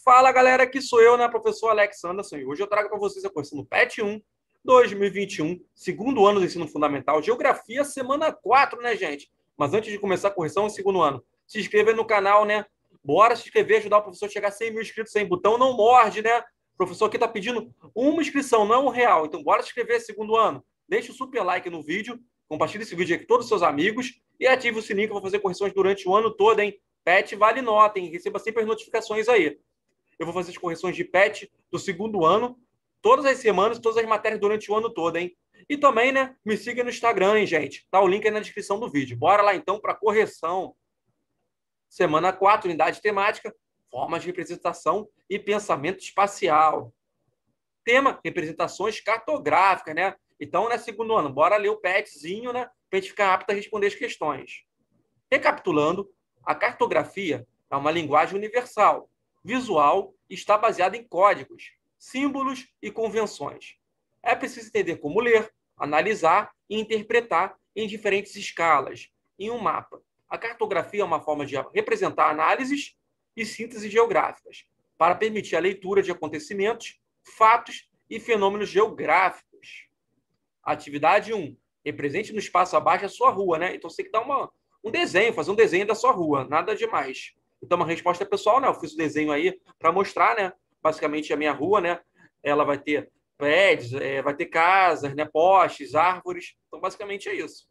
Fala, galera, aqui sou eu, né, professor Alex Anderson, e hoje eu trago para vocês a correção do PET 1, 2021, segundo ano do ensino fundamental, Geografia, semana 4, né, gente? Mas antes de começar a correção, segundo ano, se inscreva aí no canal, né? Bora se inscrever, ajudar o professor a chegar a 100 mil inscritos sem botão, não morde, né? O professor aqui tá pedindo uma inscrição, não R$1, então bora se inscrever, segundo ano. Deixa o super like no vídeo, compartilhe esse vídeo aí com todos os seus amigos e ative o sininho que eu vou fazer correções durante o ano todo, hein? PET vale nota, hein? Receba sempre as notificações aí. Eu vou fazer as correções de PET do segundo ano, todas as semanas, todas as matérias durante o ano todo, hein? E também, né, me siga no Instagram, hein, gente? Tá o link aí na descrição do vídeo. Bora lá, então, para correção. Semana 4, unidade temática, formas de representação e pensamento espacial. Tema, representações cartográficas, né? Então, né, segundo ano, bora ler o PETzinho, né, para a gente ficar apto a responder as questões. Recapitulando, a cartografia é uma linguagem universal, visual e está baseada em códigos, símbolos e convenções. É preciso entender como ler, analisar e interpretar em diferentes escalas, em um mapa. A cartografia é uma forma de representar análises e síntese geográficas, para permitir a leitura de acontecimentos, fatos e fenômenos geográficos. Atividade 1. Represente no espaço abaixo a sua rua, né? Então você tem que dar um desenho, fazer um desenho da sua rua, nada demais. Então, uma resposta pessoal, né? Eu fiz o desenho aí para mostrar, né? Basicamente, a minha rua, né? Ela vai ter prédios, vai ter casas, né? Postes, árvores. Então, basicamente é isso.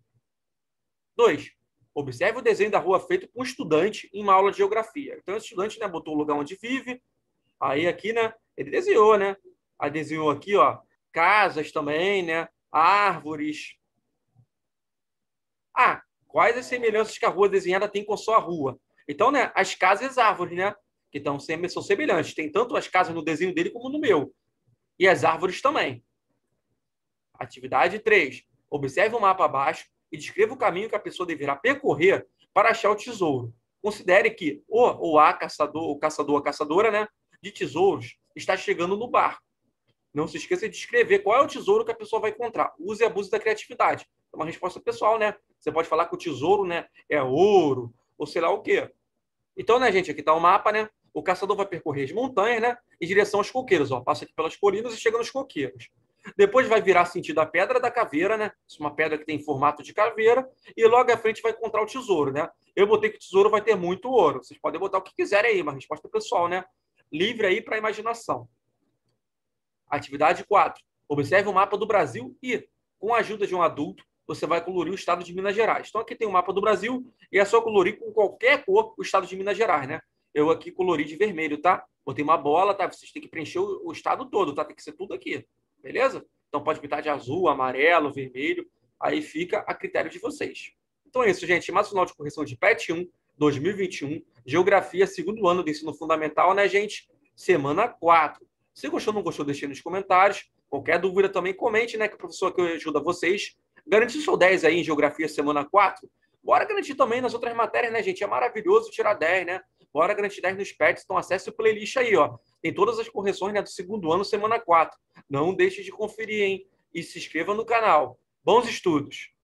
2. Observe o desenho da rua feito por um estudante em uma aula de geografia. Então, esse estudante, né? Botou o lugar onde vive. Aí, aqui, né? Ele desenhou, né? Aí, desenhou aqui, ó, casas também, né? Árvores. Ah, quais as semelhanças que a rua desenhada tem com a sua rua? Então, né, as casas e as árvores, né? Que são semelhantes. Tem tanto as casas no desenho dele como no meu. E as árvores também. Atividade 3. Observe o mapa abaixo e descreva o caminho que a pessoa deverá percorrer para achar o tesouro. Considere que o caçador ou a caçadora, né, de tesouros está chegando no barco. Não se esqueça de escrever qual é o tesouro que a pessoa vai encontrar. Use e abuse da criatividade. É uma resposta pessoal, né? Você pode falar que o tesouro, né, é ouro, ou sei lá o quê. Então, né, gente, aqui está o mapa, né? O caçador vai percorrer as montanhas, né, em direção aos coqueiros. Ó, passa aqui pelas colinas e chega nos coqueiros. Depois vai virar sentido a Pedra da Caveira, né? Uma pedra que tem formato de caveira. E logo à frente vai encontrar o tesouro, né? Eu botei que o tesouro vai ter muito ouro. Vocês podem botar o que quiserem aí, uma resposta pessoal, né? Livre aí para a imaginação. Atividade 4. Observe o mapa do Brasil e, com a ajuda de um adulto, você vai colorir o estado de Minas Gerais. Então, aqui tem o mapa do Brasil e é só colorir com qualquer cor o estado de Minas Gerais, né? Eu aqui colori de vermelho, tá? Botei uma bola, tá? Vocês têm que preencher o estado todo, tá? Tem que ser tudo aqui, beleza? Então, pode pintar de azul, amarelo, vermelho. Aí fica a critério de vocês. Então é isso, gente. Mais final de correção de PET 1, 2021. Geografia, segundo ano do ensino fundamental, né, gente? Semana 4. Se gostou ou não gostou, deixe aí nos comentários. Qualquer dúvida também comente, né? Que o professor aqui ajuda vocês. Garantir seu 10 aí em Geografia semana 4. Bora garantir também nas outras matérias, né, gente? É maravilhoso tirar 10, né? Bora garantir 10 nos PETs. Então acesse o playlist aí, ó. Tem todas as correções, né, do segundo ano, semana 4. Não deixe de conferir, hein? E se inscreva no canal. Bons estudos!